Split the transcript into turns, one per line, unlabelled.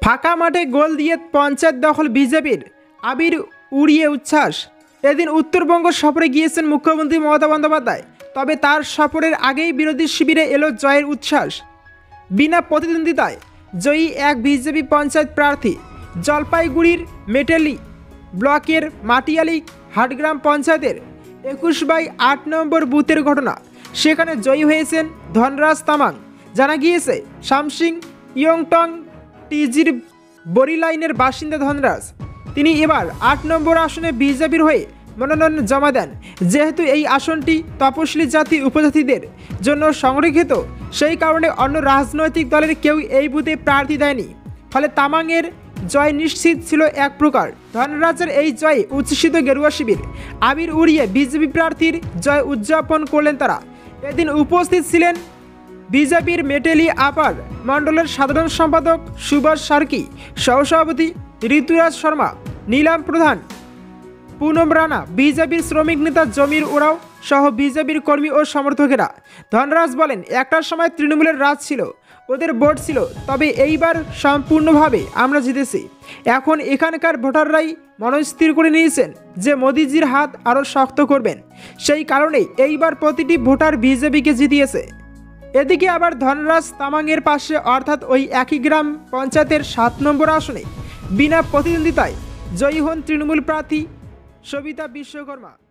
ফাঁকা মাঠে গোল দিয়ে পঞ্চায়েত দখল বিজেপির, আবির উড়িয়ে উচ্ছ্বাস। এদিন উত্তরবঙ্গ সফরে গিয়েছেন মুখ্যমন্ত্রী মমতা বন্দ্যোপাধ্যায়। তবে তার সফরের আগেই বিরোধী শিবিরে এলো জয়ের উচ্ছ্বাস। বিনা প্রতিদ্বন্দ্বিতায় জয়ী এক বিজেপি পঞ্চায়েত প্রার্থী। জলপাইগুড়ির মেটেলি ব্লকের মাটিয়ালি হাটগ্রাম পঞ্চায়েতের 21/8 নম্বর বুথের ঘটনা। সেখানে জয়ী হয়েছেন ধনরাজ তামাং। জানা গিয়েছে, শামসিং ইয়ংটং টিজির বড়ি লাইনের বাসিন্দা ধনরাজ। তিনি এবার 8 নম্বর আসনে বিজেপির হয়ে মনোনয়ন জমা দেন। যেহেতু এই আসনটি তপশিলি জাতি উপজাতিদের জন্য সংরক্ষিত, সেই কারণে অন্য রাজনৈতিক দলের কেউ এই বুথে প্রার্থী দেয়নি। ফলে তামাংয়ের জয় নিশ্চিত ছিল এক প্রকার। ধনরাজের এই জয়ে উচ্ছ্বসিত গেরুয়া শিবির। আবির উড়িয়ে বিজেপি প্রার্থীর জয় উদযাপন করলেন তারা। এদিন উপস্থিত ছিলেন বিজেপির মেটেলি আপার মণ্ডলের সাধারণ সম্পাদক সুভাষ সার্কি, সহসভাপতি ঋতুরাজ শর্মা, নীলাম প্রধান, পুনম রানা, বিজেপির শ্রমিক নেতা জমির ওরাও সহ বিজেপির কর্মী ও সমর্থকেরা। ধনরাজ বলেন, একটা সময় তৃণমূলের রাজ ছিল, ওদের ভোট ছিল, তবে এইবার সম্পূর্ণভাবে আমরা জিতেছি। এখন এখানকার ভোটাররাই মনস্থির করে নিয়েছেন যে মোদিজির হাত আরও শক্ত করবেন। সেই কারণেই এইবার প্রতিটি ভোটার বিজেপিকে জিতিয়েছে। এদিকে আবার ধনরাজ তামাংয়ের পাশে অর্থাৎ ওই একই গ্রাম পঞ্চায়েতের 7 নম্বর আসনে বিনা প্রতিদ্বন্দ্বিতায় জয়ী হন তৃণমূল প্রার্থী সবিতা বিশ্বকর্মা।